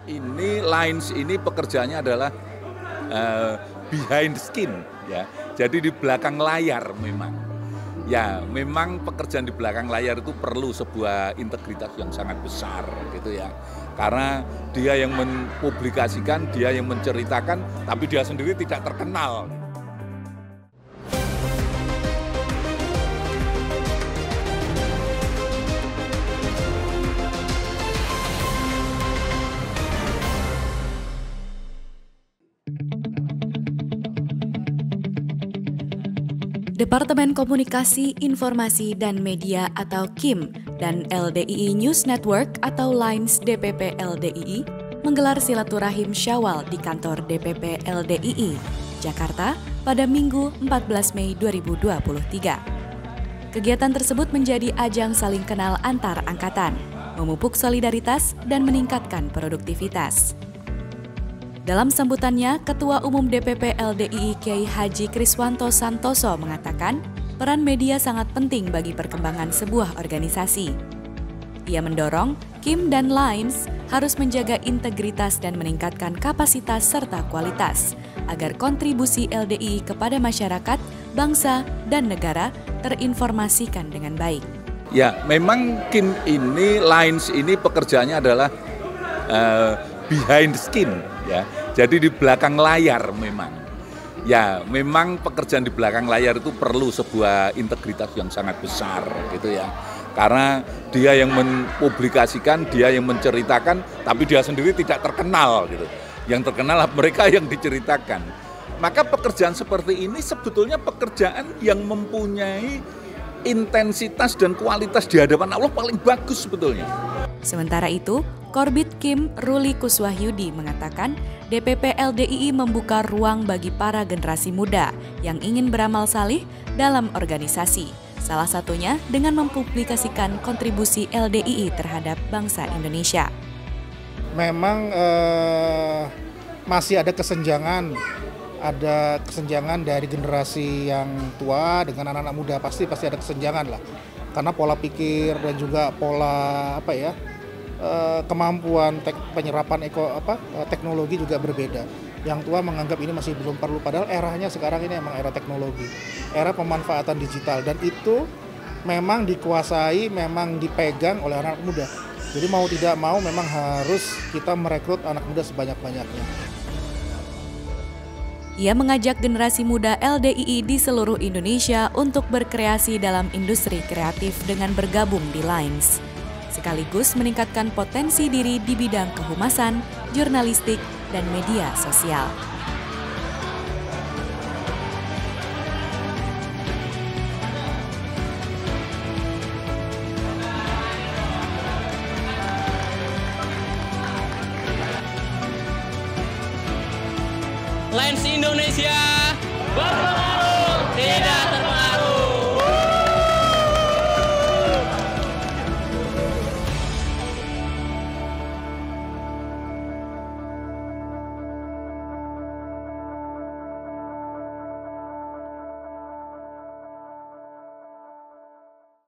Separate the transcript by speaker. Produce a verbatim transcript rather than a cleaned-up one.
Speaker 1: ini Lines ini pekerjaannya adalah uh, behind the skin ya. Jadi di belakang layar memang. Ya, memang pekerjaan di belakang layar itu perlu sebuah integritas yang sangat besar gitu ya. Karena dia yang mempublikasikan, dia yang menceritakan, tapi dia sendiri tidak terkenal.
Speaker 2: Departemen Komunikasi, Informasi, dan Media atau K I M dan L D I I News Network atau Lines D P P L D I I menggelar silaturahim Syawal di kantor D P P L D I I, Jakarta pada Minggu empat belas Mei dua ribu dua puluh tiga. Kegiatan tersebut menjadi ajang saling kenal antar angkatan, memupuk solidaritas dan meningkatkan produktivitas. Dalam sambutannya, Ketua Umum D P P L D I I Kiai Haji Kriswanto Santoso mengatakan, peran media sangat penting bagi perkembangan sebuah organisasi. Ia mendorong K I M dan Lines harus menjaga integritas dan meningkatkan kapasitas serta kualitas, agar kontribusi L D I I kepada masyarakat, bangsa, dan negara terinformasikan dengan baik.
Speaker 1: Ya, memang K I M ini, Lines ini pekerjaannya adalah uh, behind the skin ya. Jadi di belakang layar memang. Ya, memang pekerjaan di belakang layar itu perlu sebuah integritas yang sangat besar gitu ya. Karena dia yang mempublikasikan, dia yang menceritakan, tapi dia sendiri tidak terkenal gitu. Yang terkenal mereka yang diceritakan. Maka pekerjaan seperti ini sebetulnya pekerjaan yang mempunyai intensitas dan kualitas di hadapan Allah paling bagus sebetulnya.
Speaker 2: Sementara itu, Korbit K I M Ruli Kuswahyudi mengatakan D P P L D I I membuka ruang bagi para generasi muda yang ingin beramal salih dalam organisasi. Salah satunya dengan mempublikasikan kontribusi L D I I terhadap bangsa Indonesia.
Speaker 3: Memang eh, masih ada kesenjangan, ada kesenjangan dari generasi yang tua dengan anak-anak muda, pasti pasti ada kesenjangan lah. Karena pola pikir dan juga pola apa ya kemampuan tek, penyerapan eko, apa, teknologi juga berbeda. Yang tua menganggap ini masih belum perlu, padahal eranya sekarang ini memang era teknologi, era pemanfaatan digital, dan itu memang dikuasai, memang dipegang oleh anak muda. Jadi mau tidak mau memang harus kita merekrut anak muda sebanyak-banyaknya.
Speaker 2: Ia mengajak generasi muda L D I I di seluruh Indonesia untuk berkreasi dalam industri kreatif dengan bergabung di Lines, sekaligus meningkatkan potensi diri di bidang kehumasan, jurnalistik, dan media sosial.
Speaker 4: Lines Indonesia